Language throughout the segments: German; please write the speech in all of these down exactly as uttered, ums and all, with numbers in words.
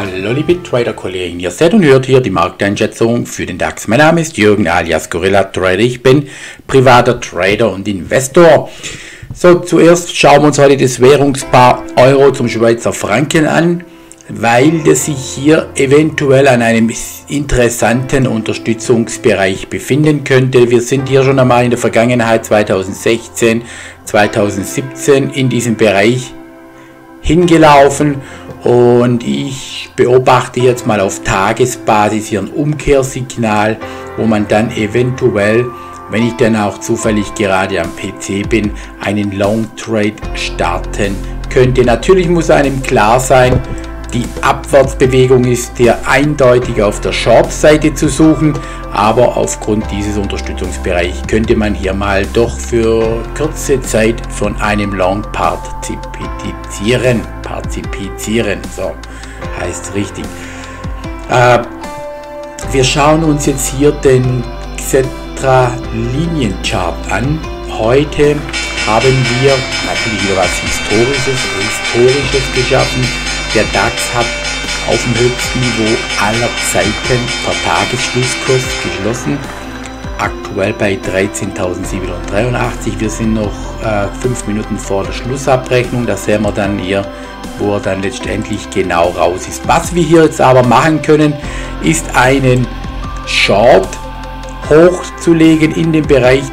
Hallo liebe Trader-Kollegen, ihr seht und hört hier die Markteinschätzung für den DAX. Mein Name ist Jürgen alias Gorilla Trader, ich bin privater Trader und Investor. So, zuerst schauen wir uns heute das Währungspaar Euro zum Schweizer Franken an, weil das sich hier eventuell an einem interessanten Unterstützungsbereich befinden könnte. Wir sind hier schon einmal in der Vergangenheit zweitausendsechzehn, zweitausendsiebzehn in diesem Bereich hingelaufen und ich beobachte jetzt mal auf Tagesbasis hier ein Umkehrsignal, wo man dann eventuell, wenn ich dann auch zufällig gerade am P C bin, einen Long Trade starten könnte. Natürlich muss einem klar sein, die Abwärtsbewegung ist hier eindeutig auf der Short-Seite zu suchen, aber aufgrund dieses Unterstützungsbereichs könnte man hier mal doch für kurze Zeit von einem Long partizipieren. Partizipieren, so heißt richtig. Äh, wir schauen uns jetzt hier den Xetra Linienchart an. Heute haben wir natürlich wieder was Historisches, Historisches geschaffen. Der DAX hat auf dem höchsten Niveau aller Zeiten per Tagesschlusskurs geschlossen, aktuell bei dreizehntausendsiebenhundertdreiundachtzig. Wir sind noch äh, fünf Minuten vor der Schlussabrechnung, da sehen wir dann hier, wo er dann letztendlich genau raus ist. Was wir hier jetzt aber machen können, ist einen Short hochzulegen in den Bereich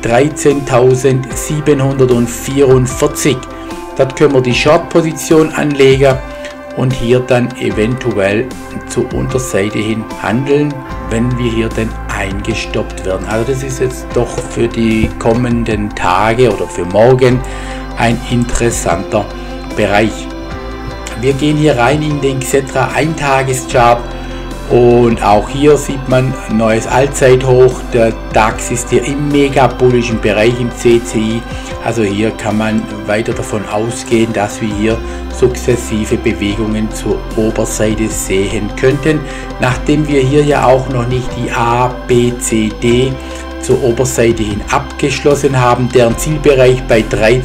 dreizehntausendsiebenhundertvierundvierzig. Dort können wir die Short-Position anlegen und hier dann eventuell zur Unterseite hin handeln, wenn wir hier dann eingestoppt werden. Also das ist jetzt doch für die kommenden Tage oder für morgen ein interessanter Bereich. Wir gehen hier rein in den Xetra Eintageschart und auch hier sieht man ein neues Allzeithoch. Der DAX ist hier im mega bullischen Bereich im C C I. Also hier kann man weiter davon ausgehen, dass wir hier sukzessive Bewegungen zur Oberseite sehen könnten, nachdem wir hier ja auch noch nicht die A, B, C, D zur Oberseite hin abgeschlossen haben, deren Zielbereich bei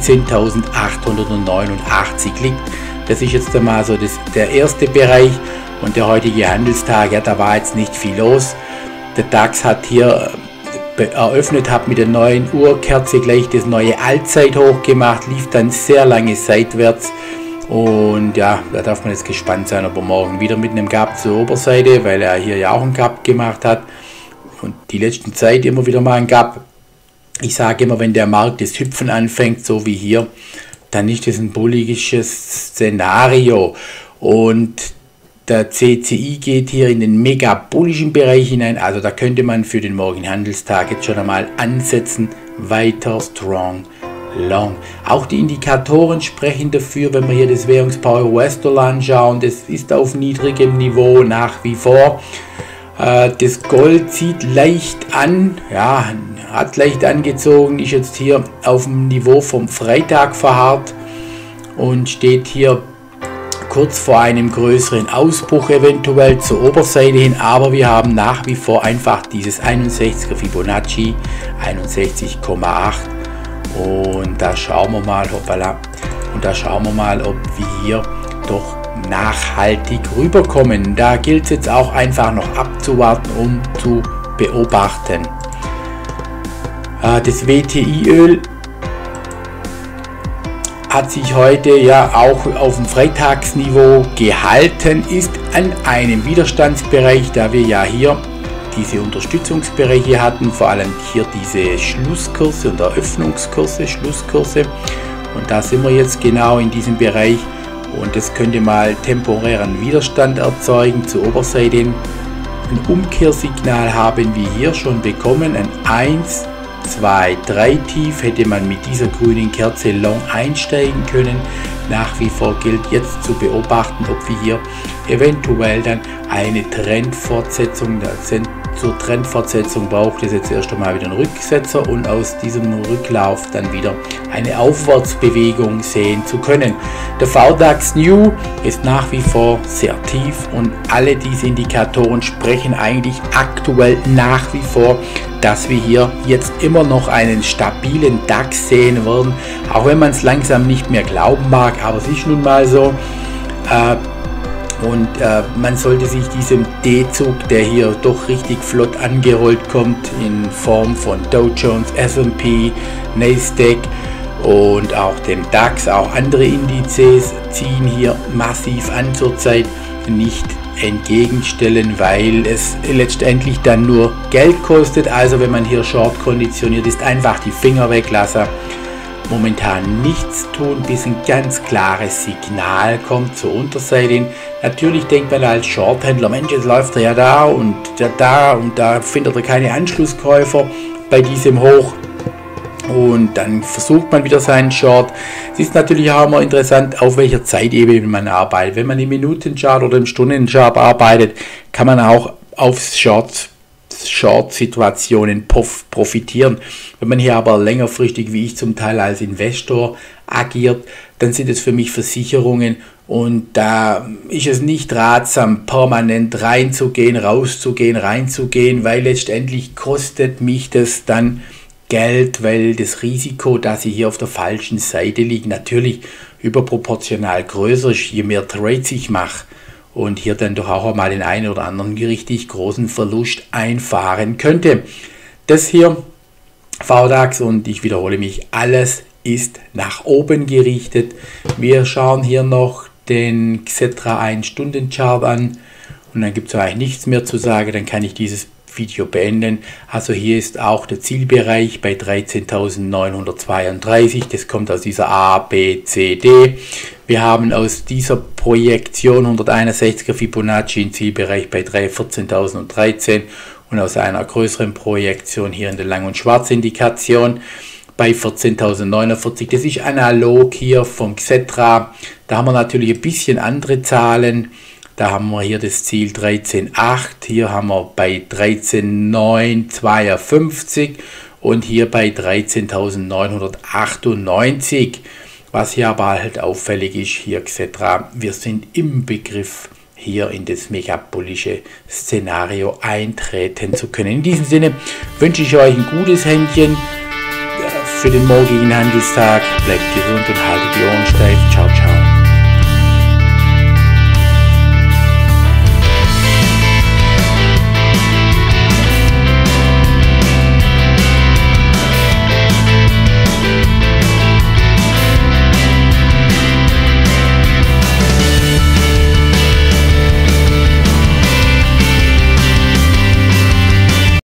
dreizehntausendachthundertneunundachtzig liegt. Das ist jetzt einmal so das, der erste Bereich und der heutige Handelstag, ja, da war jetzt nicht viel los. Der DAX hat hier eröffnet, hat mit der neuen Uhrkerze gleich das neue Allzeithoch gemacht, lief dann sehr lange seitwärts und ja, da darf man jetzt gespannt sein, ob er morgen wieder mit einem Gap zur Oberseite, weil er hier ja auch einen Gap gemacht hat und die letzten Zeit immer wieder mal ein Gap. Ich sage immer, wenn der Markt das Hüpfen anfängt, so wie hier, dann ist das ein bulliges Szenario und der C C I geht hier in den mega bullischen Bereich hinein, also da könnte man für den morgigen Handelstag jetzt schon einmal ansetzen, weiter strong long. Auch die Indikatoren sprechen dafür, wenn wir hier das Währungspaar U S-Dollar anschauen, das ist auf niedrigem Niveau nach wie vor. Äh, das Gold zieht leicht an, ja, hat leicht angezogen, ist jetzt hier auf dem Niveau vom Freitag verharrt und steht hier kurz vor einem größeren Ausbruch eventuell zur Oberseite hin, aber wir haben nach wie vor einfach dieses einundsechziger Fibonacci, einundsechzig Komma acht und da schauen wir mal, hoppala, und da schauen wir mal, ob wir hier doch nachhaltig rüberkommen. Da gilt es jetzt auch einfach noch abzuwarten und zu beobachten. Das W T I-Öl hat sich heute ja auch auf dem Freitagsniveau gehalten, ist an einem Widerstandsbereich, da wir ja hier diese Unterstützungsbereiche hatten, vor allem hier diese Schlusskurse und Eröffnungskurse, Schlusskurse und da sind wir jetzt genau in diesem Bereich und das könnte mal temporären Widerstand erzeugen zur Oberseite. Ein Umkehrsignal haben wir hier schon bekommen, ein eins, zwei, drei Tief hätte man mit dieser grünen Kerze long einsteigen können. Nach wie vor gilt jetzt zu beobachten, ob wir hier eventuell dann eine Trendfortsetzung, zur Trendfortsetzung braucht es jetzt erst einmal wieder einen Rücksetzer und aus diesem Rücklauf dann wieder eine Aufwärtsbewegung sehen zu können. Der V DAX New ist nach wie vor sehr tief und alle diese Indikatoren sprechen eigentlich aktuell nach wie vor, dass wir hier jetzt immer noch einen stabilen DAX sehen werden, auch wenn man es langsam nicht mehr glauben mag, aber es ist nun mal so. Äh, Und äh, man sollte sich diesem D-Zug, der hier doch richtig flott angerollt kommt, in Form von Dow Jones, S und P, Nasdaq und auch dem DAX, auch andere Indizes ziehen hier massiv an zurzeit, nicht entgegenstellen, weil es letztendlich dann nur Geld kostet. Also wenn man hier short konditioniert ist, einfach die Finger weglassen. Momentan nichts tun, bis ein ganz klares Signal kommt zur Unterseite hin. Natürlich denkt man als Shorthändler, Mensch, jetzt läuft er ja da und da, da und da findet er keine Anschlusskäufer bei diesem Hoch. Und dann versucht man wieder seinen Short. Es ist natürlich auch immer interessant, auf welcher Zeitebene man arbeitet. Wenn man im Minutenchart oder im Stundenchart arbeitet, kann man auch auf Short, Short-Situationen profitieren. Wenn man hier aber längerfristig, wie ich zum Teil als Investor agiert, dann sind es für mich Versicherungen und da ist es nicht ratsam, permanent reinzugehen, rauszugehen, reinzugehen, weil letztendlich kostet mich das dann Geld, weil das Risiko, dass ich hier auf der falschen Seite liege, natürlich überproportional größer ist, je mehr Trades ich mache und hier dann doch auch einmal den einen oder anderen richtig großen Verlust einfahren könnte. Das hier V DAX und ich wiederhole mich, alles ist nach oben gerichtet. Wir schauen hier noch den Xetra ein Stunden Chart an und dann gibt es eigentlich nichts mehr zu sagen, dann kann ich dieses Video beenden. Also hier ist auch der Zielbereich bei dreizehntausendneunhundertzweiunddreißig. Das kommt aus dieser A, B, C, D. Wir haben aus dieser Projektion hunderteinundsechziger Fibonacci einen Zielbereich bei vierzehntausenddreizehn und aus einer größeren Projektion hier in der Lang- und Schwarz-Indikation bei vierzehntausendneunundvierzig. Das ist analog hier vom Xetra. Da haben wir natürlich ein bisschen andere Zahlen. Da haben wir hier das Ziel dreizehn Komma acht, hier haben wir bei dreizehn Komma neunhundertzweiundfünfzig und hier bei dreizehntausendneunhundertachtundneunzig. Was hier aber halt auffällig ist, hier Xetra, wir sind im Begriff, hier in das megabulische Szenario eintreten zu können. In diesem Sinne wünsche ich euch ein gutes Händchen für den morgigen Handelstag. Bleibt gesund und haltet die Ohren steif. Ciao, ciao.